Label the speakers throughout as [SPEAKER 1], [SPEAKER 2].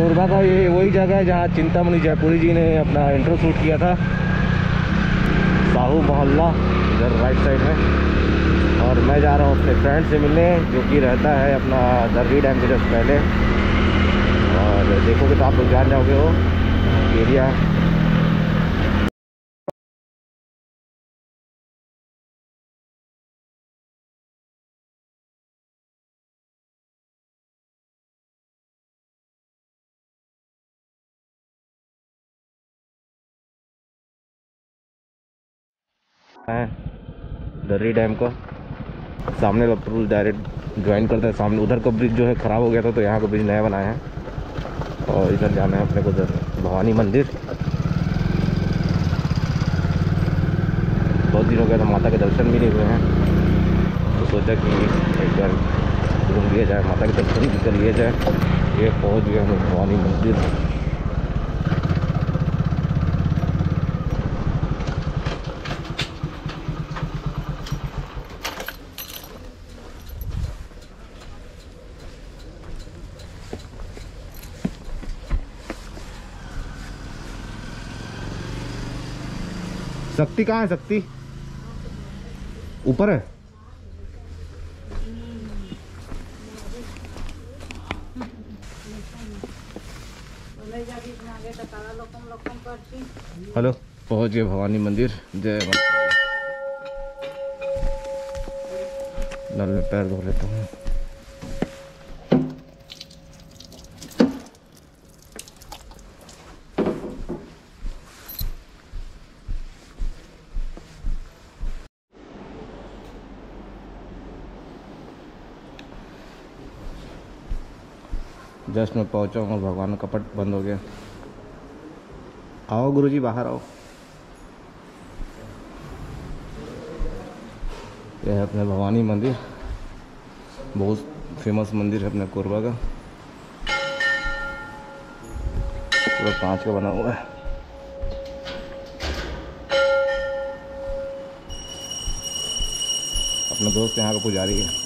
[SPEAKER 1] कोरबा का ये वही जगह है जहाँ चिंतामणि जयपुरी जी ने अपना इंट्रो शूट किया था। साहू मोहल्ला इधर राइट साइड में। और मैं जा रहा हूँ अपने फ्रेंड से मिलने जो कि रहता है अपना दर्री डैम के जस्ट पहले। और देखोगे तो आप लोग जान जाओगे वो एरिया। है दर्री डैम का सामने लपटपुर डायरेक्ट ज्वाइन करते हैं। सामने उधर का ब्रिज जो है ख़राब हो गया था तो यहाँ का ब्रिज नया बनाया है। और इधर जाना है अपने को उधर भवानी मंदिर। बहुत दिन हो गया था माता के दर्शन भी नहीं हुए हैं तो सोचा कि एक बार घूम लिया जाए, माता के दर्शन भी कर लिए जाए। ये पहुँच गए हम भवानी मंदिर। शक्ति कहाँ है? शक्ति ऊपर है। हेलो, पहुंच गए भवानी मंदिर। जय माता। नल में पैर धो लेता हूँ। जस्ट मैं पहुंचा हूँ और भगवान का कपट बंद हो गया। आओ गुरुजी बाहर आओ। यह है अपने भवानी मंदिर, बहुत फेमस मंदिर है अपने कोरबा का। पूरा कांच का बना हुआ है। अपना दोस्त यहाँ का पुजारी है।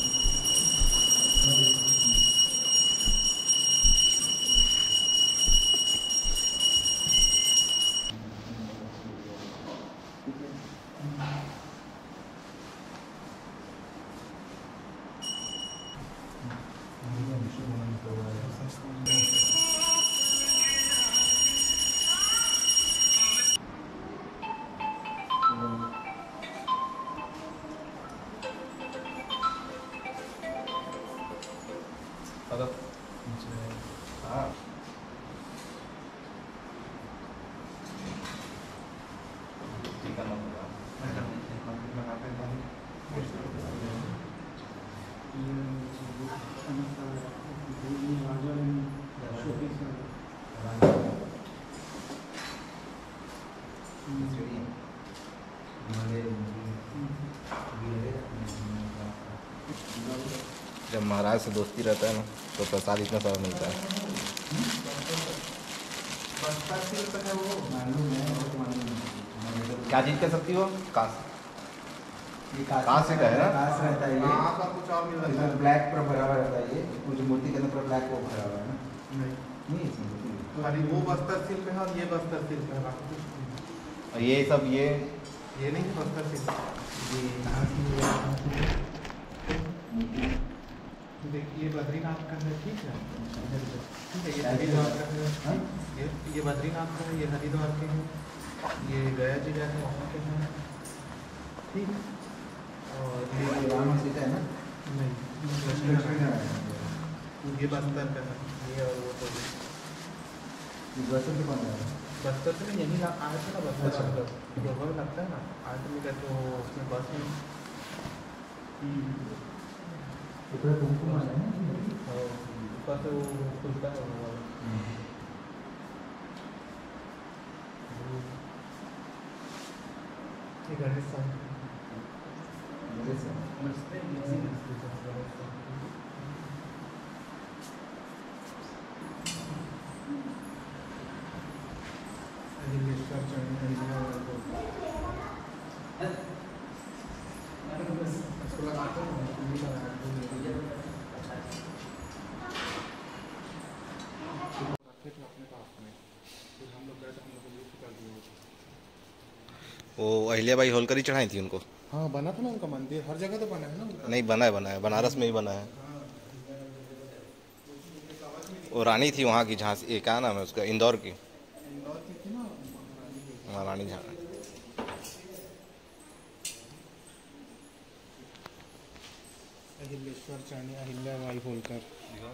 [SPEAKER 1] जब महाराज से दोस्ती रहता है ना तो प्रसाद इतना सारा मिलता है। क्या चीज़ कह सकती हो? काश से का है ना? काश रहता है ये। का कुछ और मिल रहा है। ब्लैक पर भरा हुआ रहता है ये। कुछ मूर्ति के अंदर ब्लैक को भरा हुआ है ना? नहीं इसमें खाली वो बस्तर सिल्क है और ये बस्तर सिल्क है। और ये सब ये नहीं बस्तर सिल्क। देखिए बद्रीनाथ का है। ठीक है, ये हरिद्वार का है। ये बद्रीनाथ का है, ये हरिद्वार के हैं, ये गया जी जाते हैं वहाँ के हैं। ठीक है। और ये राम सीता है ना? नहीं, ये बस्तर का है। ये और वो तो बस्तर से कौन है? बस्तर से नहीं, यहीं आए थे ना बस्तर। मतलब जो लगता है ना आज में क्या तो उसमें बस में ऊपर कुमकुम है ना? ऊपर से वो खुलता है वो। गणेश साहब वो अहिल्याबाई होलकर ही चढ़ाई थी उनको।
[SPEAKER 2] हाँ बना था ना उनका मंदिर, हर जगह तो बना है ना उनका।
[SPEAKER 1] नहीं बना है बनारस में ही बना है। वो रानी थी वहाँ की, जहाँ से क्या नाम है उसका, इंदौर की
[SPEAKER 2] थी ना
[SPEAKER 1] महारानी झाँ।
[SPEAKER 2] अहिलेश्वर चाणी अहिल्याबाई होलकर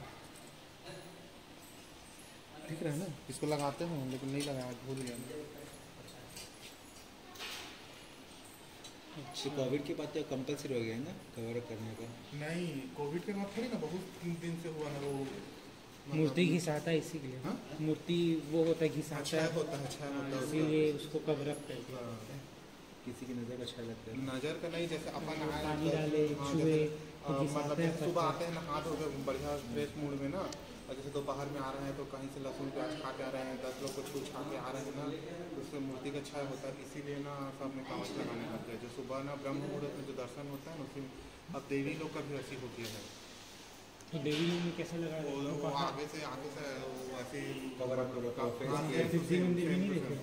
[SPEAKER 2] दिख रहा है ना, इसको लगाते हैं लेकिन नहीं लगाया, भूल गया।
[SPEAKER 3] अच्छा कोविड के बाद तो कंपलसरी हो गया है ना कवर करने का?
[SPEAKER 2] नहीं कोविड के बाद थोड़ी ना, बहुत दिन से हुआ है वो।
[SPEAKER 3] मूर्ति घिसाता है इसी के लिए।
[SPEAKER 2] हाँ?
[SPEAKER 3] मूर्ति वो होता है घिसाता
[SPEAKER 2] अच्छा
[SPEAKER 3] है,
[SPEAKER 2] होता है, अच्छा होता है
[SPEAKER 3] इसीलिए उसको कवर अप कर दिया।
[SPEAKER 2] हाँ।
[SPEAKER 3] किसी की नज़र अच्छा लगता है।
[SPEAKER 2] नजर का नहीं, जैसे अपन
[SPEAKER 3] पानी डाले छुए
[SPEAKER 2] मतलब सुबह आते हैं नहा धो के बढ़िया फ्रेश मूड में ना, और जैसे दोपहर में आ रहे हैं तो कहीं से लहसुन प्याज खा के आ रहे हैं, 10 लोग को छू छा के आ रहे हैं ना, तो उससे मूर्ति का छाया होता है। इसीलिए ना सब में कांच लगाने लग गया। जो सुबह ना ब्रह्म मुहूर्त में जो दर्शन होता है ना, उसमें अब देवी लोग का भी ऐसी हो गया है।
[SPEAKER 3] तो देवी में कैसे लगा?
[SPEAKER 2] वो आगे से ऐसे
[SPEAKER 3] कवर अप
[SPEAKER 2] मंदिर में नहीं देखे।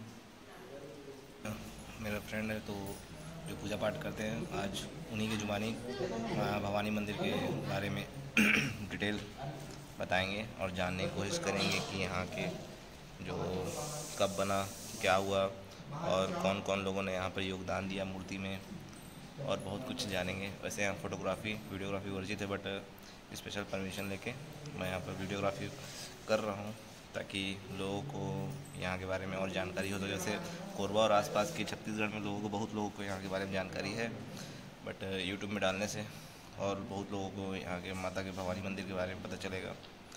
[SPEAKER 1] मेरा फ्रेंड है तो जो पूजा पाठ करते हैं, आज उन्हीं की जुबानी भवानी मंदिर के बारे में डिटेल बताएंगे और जानने की कोशिश करेंगे कि यहाँ के जो कब बना, क्या हुआ और कौन कौन लोगों ने यहाँ पर योगदान दिया मूर्ति में, और बहुत कुछ जानेंगे। वैसे यहाँ फ़ोटोग्राफी वीडियोग्राफी वर्जित है, बट स्पेशल परमिशन लेके मैं यहाँ पर वीडियोग्राफी कर रहा हूँ ताकि लोगों को यहाँ के बारे में और जानकारी हो। तो जैसे कोरबा और आसपास के छत्तीसगढ़ में बहुत लोगों को यहाँ के बारे में जानकारी है, बट यूट्यूब में डालने से और बहुत लोगों को यहाँ के माता के भवानी मंदिर के बारे में पता चलेगा।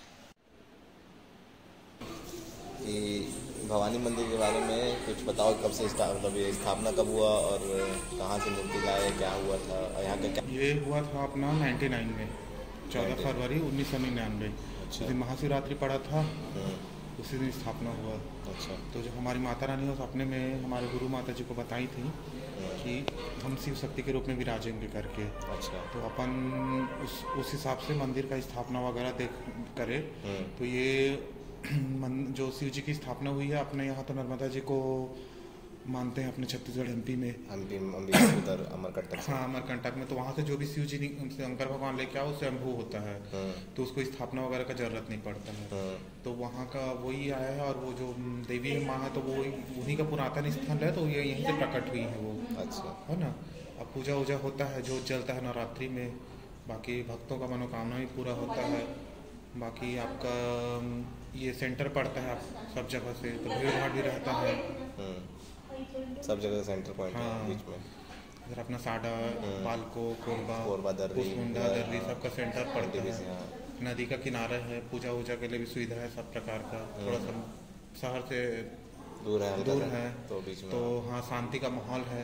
[SPEAKER 1] कि भवानी मंदिर के बारे में कुछ बताओ, कब से मतलब ये स्थापना कब हुआ और कहाँ से मूर्ति लाए, क्या हुआ था यहाँ का क्या?
[SPEAKER 2] ये हुआ था अपना 99 में, 14 फरवरी 1999।
[SPEAKER 1] अच्छा।
[SPEAKER 2] उस दिन महाशिवरात्रि पड़ा था, उसी दिन स्थापना हुआ।
[SPEAKER 1] अच्छा।
[SPEAKER 2] तो जो हमारी माता रानी उस अपने में हमारे गुरु माता जी को बताई थी कि हम शिव शक्ति के रूप में विराजेंगे करके।
[SPEAKER 1] अच्छा।
[SPEAKER 2] तो अपन उस हिसाब से मंदिर का स्थापना वगैरह देख करे। तो ये जो शिव जी की स्थापना हुई है अपने यहाँ, तो नर्मदा जी को मानते हैं अपने छत्तीसगढ़ एमपी में,
[SPEAKER 1] उधर अमरकंटक।
[SPEAKER 2] हाँ अमरकंटक में। तो वहाँ से जो भी शिव जी शंकर भगवान लेके आओ उससे अम्भू होता है, तो उसको स्थापना वगैरह का जरूरत नहीं पड़ता है। तो वहाँ का वही आया है, और वो जो देवी माँ है तो वो उन्हीं का पुरातन स्थल है, तो ये यहीं से प्रकट हुई है वो।
[SPEAKER 1] अच्छा।
[SPEAKER 2] है ना। अब पूजा वूजा होता है, जोत जलता है नवरात्रि में, बाकी भक्तों का मनोकामना भी पूरा होता है। बाकी आपका ये सेंटर पड़ता है सब जगह से, तो भीड़ भाड़ भी रहता है
[SPEAKER 1] सब जगह, सेंटर पॉइंट है बीच में।
[SPEAKER 2] इधर अपना साडा, पालको,
[SPEAKER 1] कोरबा दर्री,
[SPEAKER 2] कुसमुंडा दर्री सबका सेंटर पड़ता है। नदी का किनारा है, पूजा वूजा के लिए भी सुविधा है सब प्रकार का। थोड़ा सा शहर से दूर है
[SPEAKER 1] तो बीच में,
[SPEAKER 2] तो हाँ शांति का माहौल है।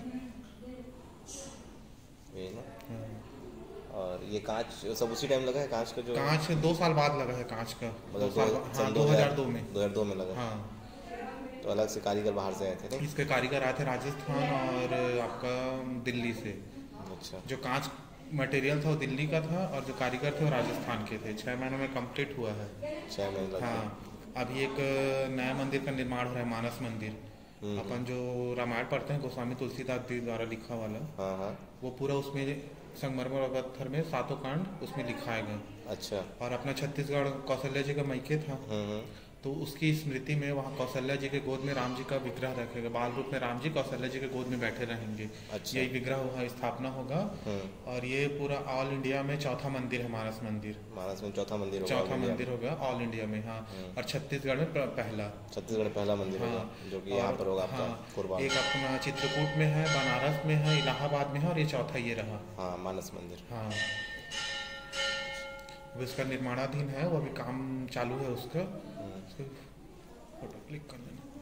[SPEAKER 1] यही ना। और ये कांच सब उसी टाइम लगा है, कांच का जो
[SPEAKER 2] कांच 2 साल बाद लगा है कांच का,
[SPEAKER 1] मतलब 2002 में लगा।
[SPEAKER 2] हाँ।
[SPEAKER 1] तो अलग से कारीगर बाहर से आए थे नहीं?
[SPEAKER 2] इसके कारीगर आए थे राजस्थान और आपका दिल्ली से।
[SPEAKER 1] अच्छा।
[SPEAKER 2] जो कांच मटेरियल था वो दिल्ली का था, और जो कारीगर थे वो राजस्थान के थे। 6 महीनों में कंप्लीट हुआ है।
[SPEAKER 1] 6 महीने लगे।
[SPEAKER 2] हाँ। अभी एक नया मंदिर का निर्माण हो रहा है, मानस मंदिर। अपन जो रामायण पढ़ते हैं गोस्वामी तुलसीदास जी द्वारा लिखा वाला,
[SPEAKER 1] हाँ। वो
[SPEAKER 2] पूरा उसमें संगमरमर पत्थर में 7 कांड उसमें लिखाए गए।
[SPEAKER 1] अच्छा। और
[SPEAKER 2] अपना छत्तीसगढ़ कौशल्या जी का मैके था, तो उसकी स्मृति में वहाँ कौशल्या जी के गोद में राम जी का विग्रह रखेगा, बाल रूप में राम जी कौशल्या जी के गोद में बैठे रहेंगे।
[SPEAKER 1] अच्छा।
[SPEAKER 2] यही विग्रह वहाँ स्थापना होगा। और ये पूरा ऑल इंडिया में चौथा मंदिर है, मानस मंदिर।
[SPEAKER 1] मानस में चौथा मंदिर
[SPEAKER 2] होगा ऑल इंडिया में। हाँ। और छत्तीसगढ़ में पहला मंदिर होगा, जो कि यहाँ पर होगा आपका कोरबा। एक अपना चित्रकूट में है, बनारस में है, इलाहाबाद में है, और ये चौथा ये रहा।
[SPEAKER 1] हाँ, मानस मंदिर।
[SPEAKER 2] हाँ। उसका निर्माणाधीन है, वो अभी काम चालू है उसका। फोटो क्लिक कर लेना।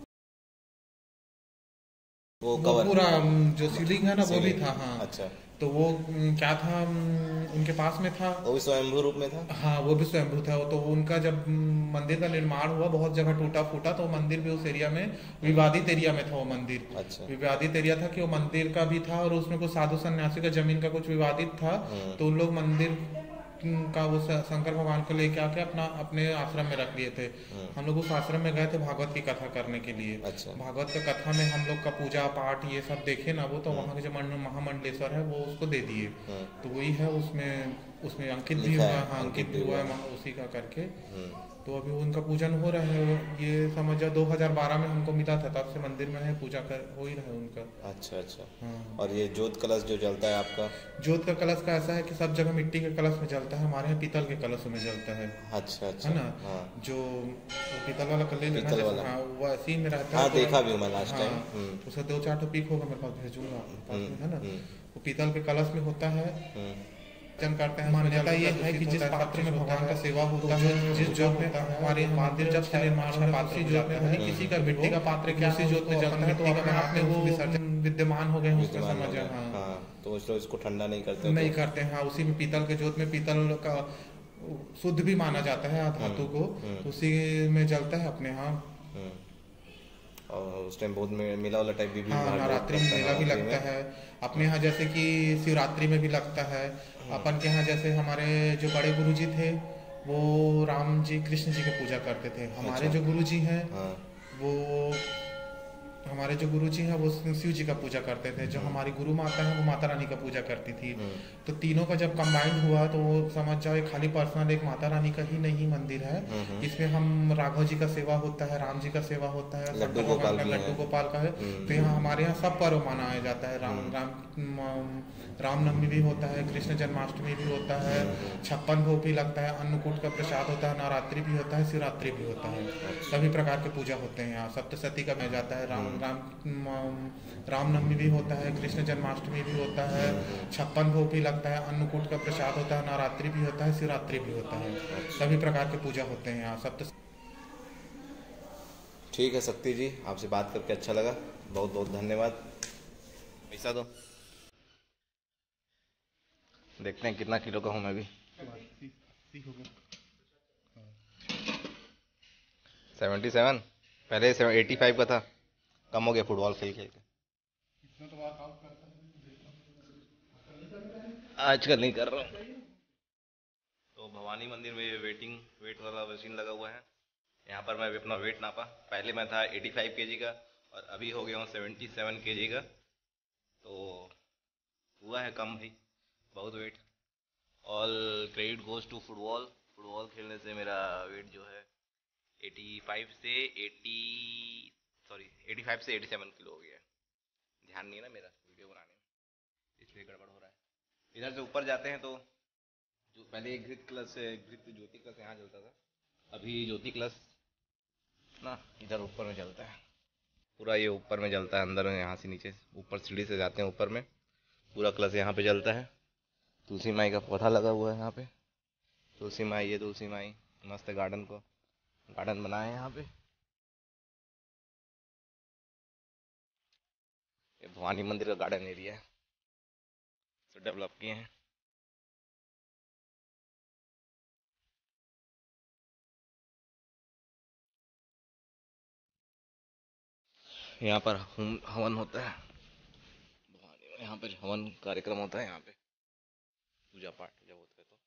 [SPEAKER 2] वो पूरा जो सीलिंग है ना वो भी था। हाँ। अच्छा। तो वो क्या था उनके पास में था,
[SPEAKER 1] वो भी स्वयंभू रूप में था।
[SPEAKER 2] हाँ वो भी स्वयंभू था। तो उनका जब मंदिर का निर्माण हुआ, बहुत जगह टूटा फूटा, तो मंदिर भी उस एरिया में विवादित एरिया में था वो मंदिर।
[SPEAKER 1] अच्छा।
[SPEAKER 2] विवादित एरिया था कि वो मंदिर का भी था, और उसमें कुछ साधु सन्यासी का जमीन का कुछ विवादित था। तो उन लोग मंदिर का वो शंकर भगवान को लेके आके अपने आश्रम में रख लिए थे। हम लोग उस आश्रम में गए थे भागवत की कथा करने के लिए।
[SPEAKER 1] अच्छा।
[SPEAKER 2] भागवत की कथा में हम लोग का पूजा पाठ ये सब देखे ना, वो तो वहाँ के जो महामंडलेश्वर है वो उसको दे दिए, तो वही है उसमें अंकित भी हुआ। हाँ, अंकित भी हुआ है उसी का करके। तो अभी उनका पूजन हो रहा है। ये समझ जाओ 2012 में हमको मिला था, तब से मंदिर में है, पूजा कर हो ही रहा है उनका।
[SPEAKER 1] अच्छा अच्छा।
[SPEAKER 2] हाँ।
[SPEAKER 1] और ये जोत कलश जो जलता है आपका?
[SPEAKER 2] जोत का कलश का ऐसा है कि सब जगह मिट्टी के कलश में जलता है, हमारे यहाँ पीतल के कलशों में जलता है।
[SPEAKER 1] अच्छा अच्छा।
[SPEAKER 2] है ना?
[SPEAKER 1] हाँ।
[SPEAKER 2] जो पीतल वाला कले लेना,
[SPEAKER 1] पीतल वाला।
[SPEAKER 2] हाँ, वो ऐसे ही में रहता है।
[SPEAKER 1] हाँ, देखा भी हूँ मैं लास्ट
[SPEAKER 2] हाँ,
[SPEAKER 1] टाइम।
[SPEAKER 2] उसका 2-4 पिक होगा मेरे पास, भेजूंगा आपके पास में, है ना? वो पीतल के कलश में होता है। पूजन करते हैं। मान्यता ये है कि जिस पात्र में भगवान का सेवा होता है, जिस जोत में हमारे मंदिर जब से निर्माण है पात्र जोत में है, किसी का मिट्टी का पात्र क्या उसी जोत में जलता है, तो अपने आप में वो विसर्जन विद्यमान हो गए हैं उसका समझ। हाँ,
[SPEAKER 1] तो उसको इसको ठंडा नहीं करते?
[SPEAKER 2] नहीं करते हैं। हाँ, उसी में पीतल के जोत में पीतल का शुद्ध भी माना जाता है धातु को, उसी में जलता है अपने यहाँ।
[SPEAKER 1] और उस टाइम बहुत मेला वाला टाइप भी
[SPEAKER 2] हाँ, नवरात्रि में मेला भी लगता है अपने यहाँ, जैसे कि शिवरात्रि में भी लगता है। अपन के यहाँ जैसे हमारे जो बड़े गुरुजी थे वो राम जी कृष्ण जी की पूजा करते थे। हमारे जो गुरुजी हैं वो हमारे जो गुरुजी हैं वो शिव जी का पूजा करते थे। जो हमारी गुरु माता है वो माता रानी का पूजा करती थी। तो तीनों का जब कंबाइंड हुआ तो वो समझ जाओ खाली पर्सनल एक माता रानी का ही नहीं मंदिर है। इसमें हम राघव जी का सेवा होता है, राम जी का सेवा होता है, लड्डू गोपाल का है। तो यहाँ हमारे यहाँ सब पर्व मनाया जाता है। रामनवमी भी होता है, कृष्ण जन्माष्टमी भी होता है, 56 भोग भी लगता है, अन्नकूट का प्रसाद होता है, नवरात्रि भी होता है, शिवरात्रि भी होता है। सभी प्रकार के पूजा होते हैं यहाँ। सप्तशती का में जाता है, रामनवमी भी होता है, कृष्ण जन्माष्टमी भी होता है, 56 भोग भी लगता है, अन्नकूट का प्रसाद होता है, नवरात्रि भी होता है, शिवरात्रि भी होता है। सभी प्रकार के पूजा होते हैं यहाँ।
[SPEAKER 1] ठीक है शक्ति जी, आपसे बात करके अच्छा लगा, बहुत बहुत धन्यवाद। पैसा दो, देखते हैं कितना किलो का हूँ मैं भी। 77, पहले 85 का था, कम हो गया फुटबॉल खेल खेल के। आजकल नहीं कर रहा हूँ। तो भवानी मंदिर में वेट वाला मशीन लगा हुआ है। यहाँ पर मैं अपना वेट नापा। पहले मैं था 85 केजी का और अभी हो गया हूँ 77 केजी का। तो हुआ है कम भाई, बहुत weight. All credit goes to football खेलने से मेरा वेट जो है 85 से 87 किलो हो गया है। ध्यान नहीं है ना मेरा वीडियो बनाने में, इसलिए गड़बड़ हो रहा है। इधर से ऊपर जाते हैं तो जो पहले ज्योति क्लस यहाँ जलता था, अभी ज्योति क्लस ना इधर ऊपर में जलता है। पूरा ये ऊपर में जलता है, अंदर में। यहाँ से नीचे ऊपर सीढ़ी से जाते हैं ऊपर में, पूरा क्लस यहाँ पे जलता है। तुलसी माई का पौधा लगा हुआ है यहाँ पे। तुलसी माई, ये तुलसी माई मस्त गार्डन बनाए हैं यहाँ पे। ये भवानी मंदिर का गार्डन एरिया है, तो डेवलप किए हैं। यहाँ पर हवन होता है भवानी में। यहाँ पर हवन कार्यक्रम होता है, यहाँ पे पूजा पाठ जब होता है तो।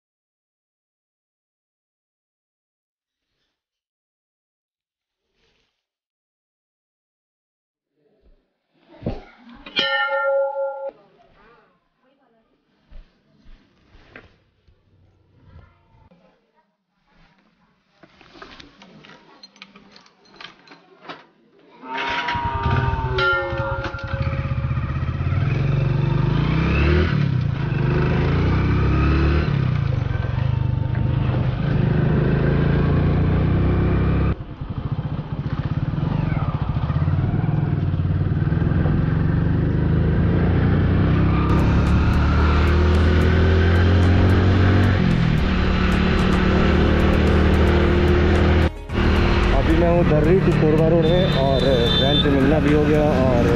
[SPEAKER 1] दर्री टू कोरबा रोड है और फ्रेंड से मिलना भी हो गया। और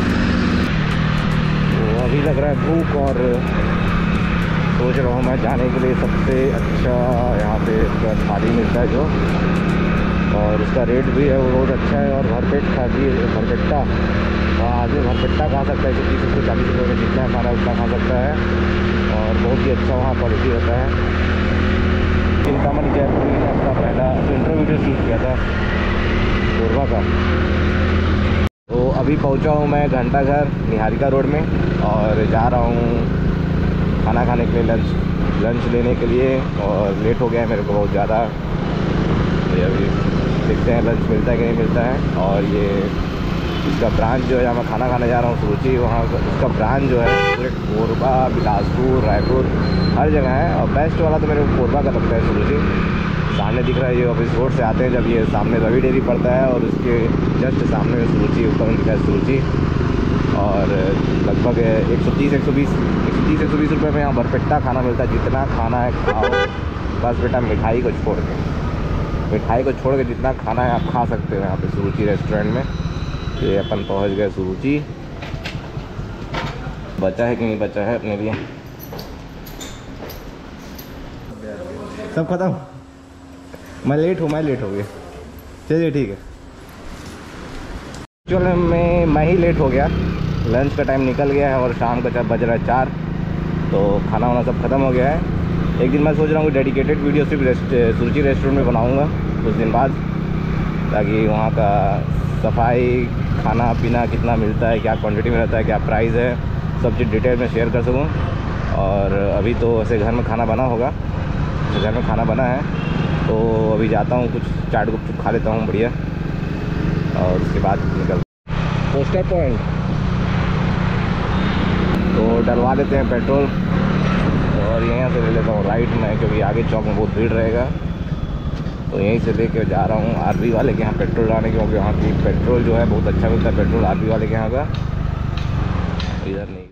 [SPEAKER 1] तो अभी लग रहा है भूख और सोच रहा हूँ मैं जाने के लिए सबसे अच्छा यहाँ पे थाली मिलता है जो और उसका रेट भी है वो बहुत अच्छा है। और भरपेट खाती है भरपेटा, आदमी भरपेटा खा सकता है 130 से 40 रुपये में जितना खाना उतना खा सकता है। और बहुत ही अच्छा वहाँ क्वालिटी रहता है। चिंतामणि जयपुर ने अपना पहला इंट्रो वीडियो शूट किया था कोरबा का। तो अभी पहुंचा हूं मैं घंटाघर निहारिका रोड में और जा रहा हूं खाना खाने के लिए, लंच लेने के लिए। और लेट हो गया है मेरे को बहुत ज़्यादा। तो अभी देखते हैं लंच मिलता है कि नहीं मिलता है। और ये इसका ब्रांच जो है जहाँ मैं खाना खाने जा रहा हूँ सुरुचि, वहाँ उसका ब्रांच जो है पूरे कोरबा, बिलासपुर, रायपुर हर जगह है। और बेस्ट वाला तो मेरे को कोरबा का लगता है सुरुचि। सामने दिख रहा है ये ऑफिस रोड से आते हैं जब ये सामने रवि डेयरी पड़ता है और उसके जस्ट सामने में सुरुचि, ऊपर में दिखा है सुरुचि। और लगभग 130-120 रुपये में यहाँ भरपेटा खाना मिलता है। जितना खाना है खाओ, बस बेटा मिठाई को छोड़ के जितना खाना है आप खा सकते हो यहाँ पे सुरुचि रेस्टोरेंट में। ये अपन पहुँच गए सुरुचि। बचा है कि नहीं बचा है अपने लिए, सब खत्म। मैं लेट हो गया। चलिए ठीक है। एक्चुअल में मैं ही लेट हो गया। लंच का टाइम निकल गया है और शाम का जब बज रहा है 4, तो खाना वाना सब खत्म हो गया है। एक दिन मैं सोच रहा हूँ कि डेडिकेटेड वीडियो सिर्फ सुरुचि रेस्टोरेंट में बनाऊँगा कुछ दिन बाद, ताकि वहाँ का सफाई, खाना पीना कितना मिलता है, क्या क्वांटिटी में रहता है, क्या प्राइस है, सब चीज़ डिटेल में शेयर कर सकूँ। और अभी तो वैसे घर में खाना बना होगा, घर में खाना बना है। तो अभी जाता हूँ, कुछ चाट गुपचुप खा लेता हूँ बढ़िया, और उसके बाद निकल पोस्टर पॉइंट तो डलवा लेते हैं पेट्रोल। और यहाँ से ले लेता हूँ राइट में, क्योंकि आगे चौक में बहुत भीड़ रहेगा। तो यहीं से लेके जा रहा हूँ आरबी वाले के यहाँ पेट्रोल डालने, क्योंकि वहाँ की पेट्रोल जो है बहुत अच्छा मिलता है पेट्रोल आरबी वाले के यहाँ का। इधर नहीं।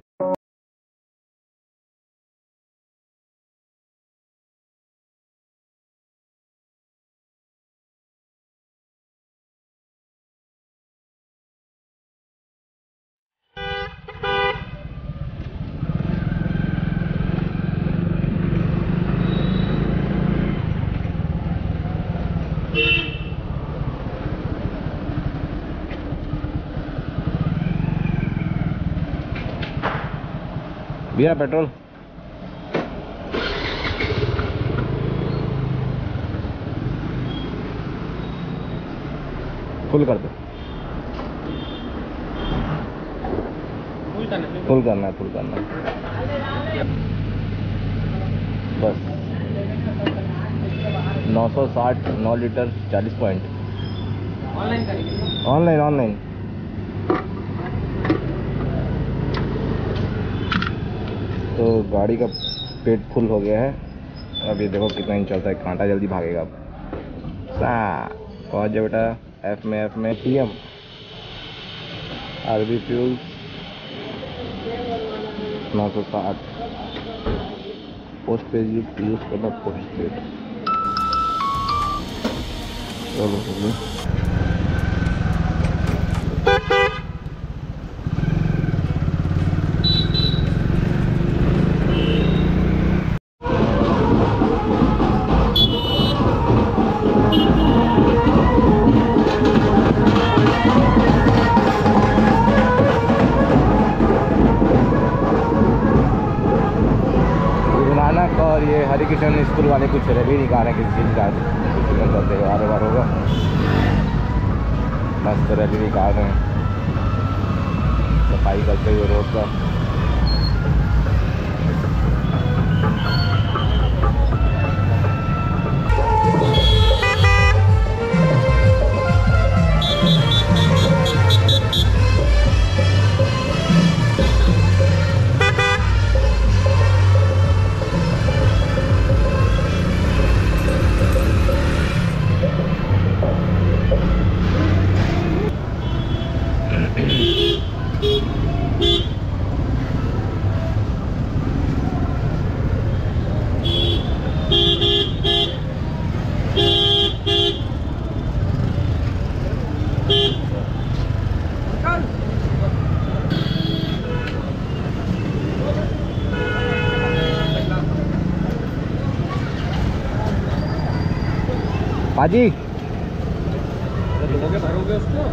[SPEAKER 1] भैया पेट्रोल फुल कर दो। फुल करना है बस। 960 9 लीटर 40 पॉइंट। ऑनलाइन तो गाड़ी का पेट फुल हो गया है। अब ये देखो कितना इंच चलता है, कांटा जल्दी भागेगा। अब पहुँच जाए बेटा। एफ में PM R B fuel 960। Post page use करना, पोस्ट पेज। चलो और ये हरि कृष्ण स्कूल वाले कुछ रैली निकाल रहे हैं किसी चीज़ का, कुछ त्यौहार वार होगा, मस्त रैली निकाल रहे हैं, सफाई करते हुए रोड का। पाजी
[SPEAKER 3] भरोगे उसको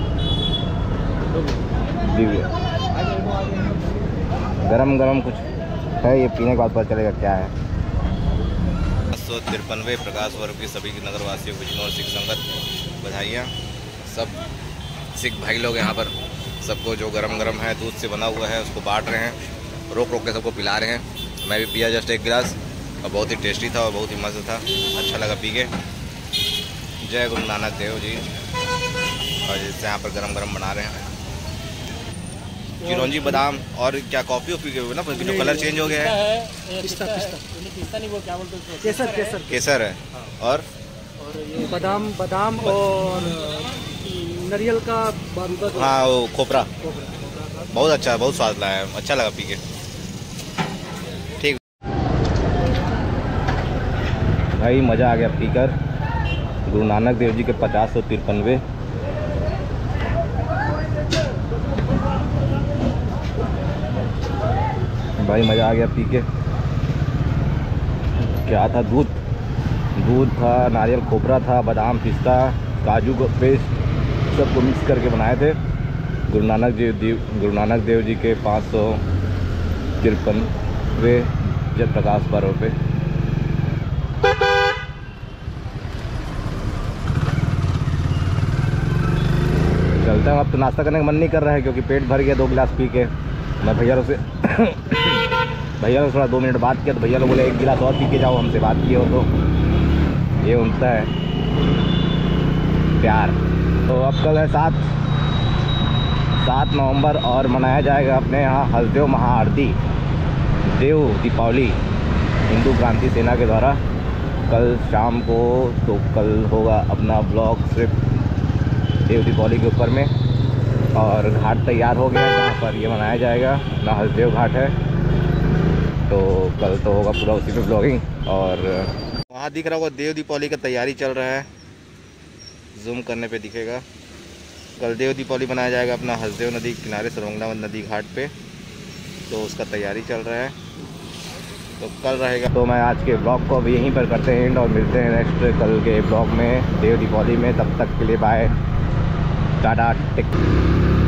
[SPEAKER 1] दिव्य गरम गरम कुछ है, ये पीने के बाद पता चलेगा क्या है।
[SPEAKER 4] 553वें प्रकाश पर्व की सभी नगरवासियों को बिजनौर सिख संगत बधाइयाँ। सब सिख भाई लोग यहाँ पर सबको जो गरम गरम है दूध से बना हुआ है उसको बांट रहे हैं, रोक रोक के सबको पिला रहे हैं। मैं भी पिया जस्ट एक गिलास और बहुत ही टेस्टी था और बहुत ही मज़ा था, अच्छा लगा पी के। जय गुरु नानक देव जी। और जिससे यहाँ पर गरम गरम बना रहे हैं चिरौंजी बादाम और क्या कॉफ़ी वॉफ़ी के ना, जो कलर चेंज हो गया है।
[SPEAKER 3] पिस्ता नहीं, वो क्या बोलते हैं, केसर
[SPEAKER 4] केसर है और
[SPEAKER 3] ये बादाम और नारियल का बारूदा।
[SPEAKER 4] हाँ वो खोपरा बहुत अच्छा है, बहुत स्वाद लाया है, अच्छा लगा पी के। ठीक
[SPEAKER 1] भाई मज़ा आ गया पीकर। गुरु नानक देव जी के 553वें भाई मज़ा आ गया पी के। क्या था, दूध था, नारियल खोपरा था, बादाम पिस्ता काजू का पेस्ट सबको मिक्स करके बनाए थे। गुरु नानक देव जी के 553वें जब प्रकाश पर्व पे। चलते हैं अब, तो नाश्ता करने का मन नहीं कर रहा है क्योंकि पेट भर गया 2 गिलास पी के। मैं भैया लोग से थोड़ा 2 मिनट बात किया तो भैया लोग बोले 1 गिलास और पी के जाओ, हमसे बात किए हो तो ये उनका है प्यार। तो अब कल है 7 नवंबर और मनाया जाएगा अपने यहाँ हसदेव महाआरती, देव दीपावली हिंदू क्रांति सेना के द्वारा कल शाम को। तो कल होगा अपना ब्लॉग सिर्फ देव दीपावली के ऊपर में। और घाट तैयार हो गया जहाँ पर ये मनाया जाएगा, अपना हसदेव घाट है। तो कल तो होगा पूरा उसी में ब्लॉगिंग। और
[SPEAKER 4] वहाँ दिख रहा होगा देव दीपावली का तैयारी चल रहा है, जूम करने पे दिखेगा। कल देव दीपावली मनाया जाएगा अपना हसदेव नदी के किनारे सरवंगला नदी घाट पे, तो उसका तैयारी चल रहा है, तो कल रहेगा।
[SPEAKER 1] तो मैं आज के ब्लॉग को अब यहीं पर करते हैं एंड और मिलते हैं नेक्स्ट कल के ब्लॉग में देव दीपावली में। तब तक के लिए बाय, टाटा टेक।